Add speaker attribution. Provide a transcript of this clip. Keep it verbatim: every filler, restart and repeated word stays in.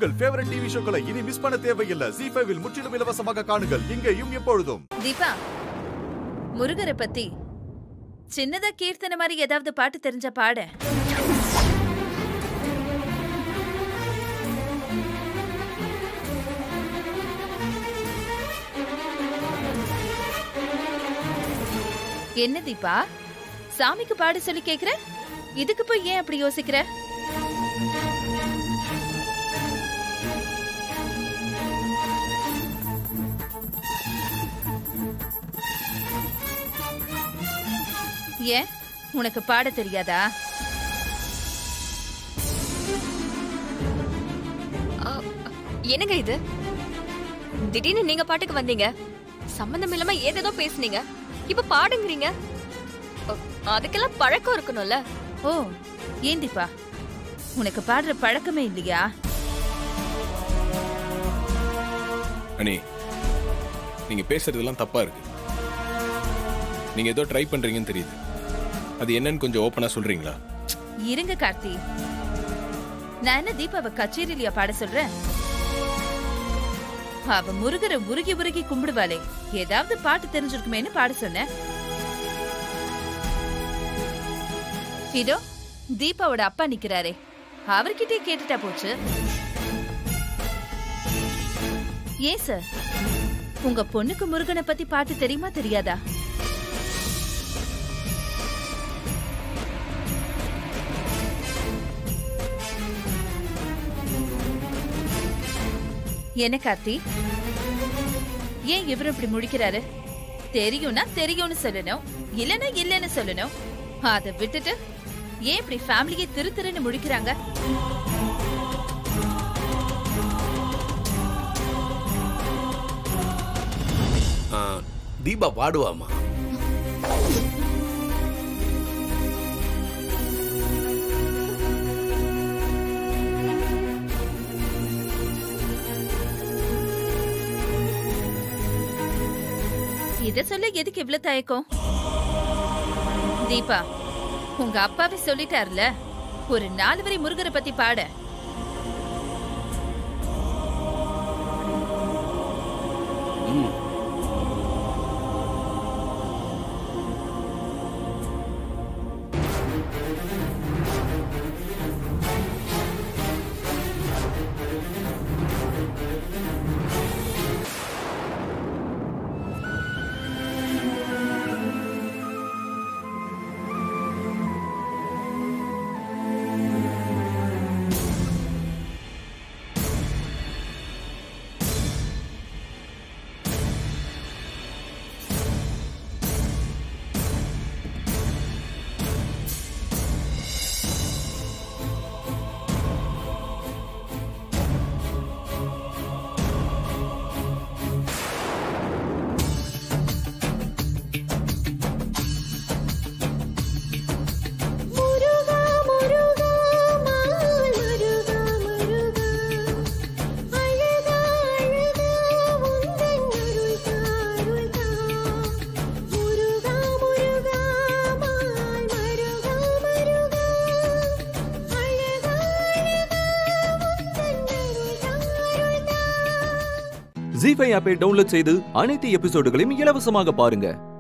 Speaker 1: உங்கள் favourite TV ஷோக்களை இனி miss பண்ண தேவையில்லை. ஜீ ஃபைவ் இல் முற்றிலும் இலவசமாக காணுங்கள். இங்கேயும் எப்பொழுதும்.
Speaker 2: தீபா, முருகரை பத்தி சின்னதா கீர்த்தனை மாதிரி ஏதாவது பாட்டு தெரிஞ்ச பாட. என்ன தீபா, சாமிக்கு பாட சொல்லி கேக்குற? இதுக்கு போய் ஏன் அப்படி யோசிக்கிற? ஏன், உனக்கு பாட தெரியாதா?
Speaker 3: என்னங்க இது? திடீர்னு நீங்க பாட்டுக்கு வந்தீங்க, சம்பந்தம் இல்லாம ஏதேதோ பேசுனீங்க, இப்ப பாடுங்கிறீங்க. அதுக்கெல்லாம் பழக்கம் இருக்கணும்ல.
Speaker 2: ஓ, ஏன் தீபா, உனக்கு பாடுற பழக்கமே இல்லையா?
Speaker 4: அண்ணி, நீங்க பேசுறதெல்லாம் தப்பா இருக்கு. நீங்க ஏதோ ட்ரை பண்றீங்கன்னு தெரியுது. அது என்னன்னு கொஞ்சம் ஓப்பனா சொல்றீங்களா?
Speaker 2: இருங்க கார்த்தி, நான் என்ன தீபாவை கச்சேரியிலையா பாட சொல்றேன்? அவ முருகரை உருகி உருகி கும்பிடுவாளே, ஏதாவது பாட்டு தெரிஞ்சிருக்குமேன்னு பாட சொன்னேன். இதோ தீபாவோட அப்பா நிக்கிறாரே, அவர்கிட்டே கேட்டுட்டா போச்சு. ஏன் சார், உங்க பொண்ணுக்கு முருகனை பத்தி பாட்டு தெரியுமா தெரியாதா? என்ன கார்த்தி, ஏன் இவரு இப்படி முடிக்கிறாரு? தெரியும்னா தெரியும்னு சொல்லணும், இல்லன்னா இல்லன்னு சொல்லணும். அதை விட்டுட்டு ஏன் இப்படி ஃபேமிலியை திரு திருன்னு முடிக்கிறாங்க?
Speaker 5: தீபா பாடுவாமா?
Speaker 2: இத சொல்ல எதுக்கு இவ்வளவு தயக்கம்? தீபா, உங்க அப்பாவே சொல்லிட்டார்ல, ஒரு நாலு வரை முருகரை பத்தி பாட.
Speaker 6: ஜீ ஃபைவ் ஆப்பை டவுன்லோட் செய்து அனைத்து எபிசோடுகளையும் இலவசமாக பாருங்க.